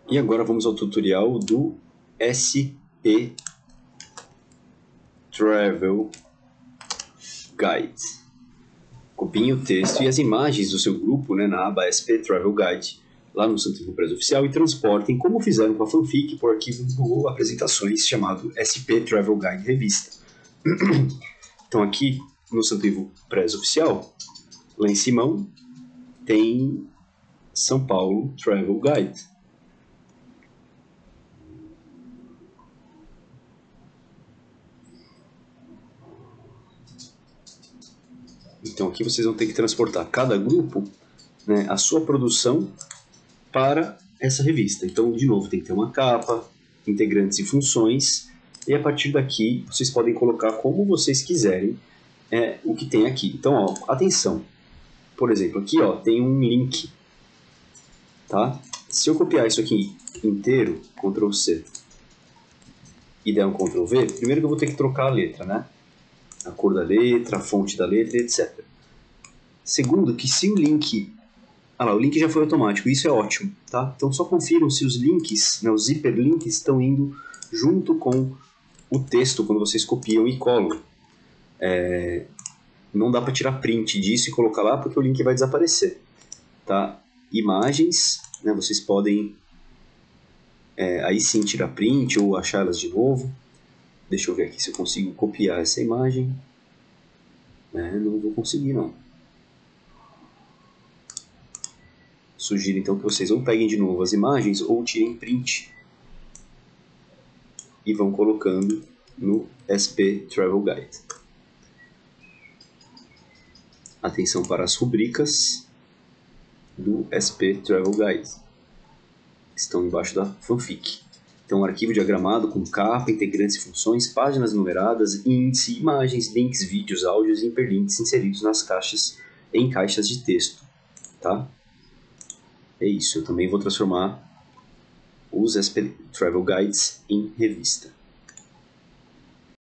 E agora vamos ao tutorial do SP Travel Guide. Copiem o texto e as imagens do seu grupo, né, na aba SP Travel Guide, lá no Santo Livro Preso Oficial, e transportem, como fizeram com a fanfic, por arquivo do Apresentações, chamado SP Travel Guide Revista. Então aqui no Santo Livro Preso Oficial, lá em cima, tem São Paulo Travel Guide. Então aqui vocês vão ter que transportar cada grupo, né, a sua produção para essa revista. Então, de novo, tem que ter uma capa, integrantes e funções, e a partir daqui vocês podem colocar como vocês quiserem o que tem aqui. Então, ó, atenção, por exemplo, aqui ó, tem um link, tá? Se eu copiar isso aqui inteiro, Ctrl C, e der um Ctrl V, primeiro que eu vou ter que trocar a letra, né? A cor da letra, a fonte da letra, etc. Segundo, que se o link... Ah lá, o link já foi automático, isso é ótimo, tá? Então só confiram se os links, né, os hiperlinks estão indo junto com o texto quando vocês copiam e colam. Não dá para tirar print disso e colocar lá porque o link vai desaparecer, tá? Imagens, né, vocês podem aí sim tirar print ou achá-las de novo. Deixa eu ver aqui se eu consigo copiar essa imagem. Não vou conseguir não. Sugiro então que vocês ou peguem de novo as imagens ou tirem print e vão colocando no SP Travel Guide. Atenção para as rubricas do SP Travel Guide. Estão embaixo da fanfic. Então, um arquivo diagramado com capa, integrantes e funções, páginas numeradas, índice, imagens, links, vídeos, áudios e hiperlinks inseridos nas caixas em caixas de texto, tá? É isso, eu também vou transformar os SP Travel Guides em revista.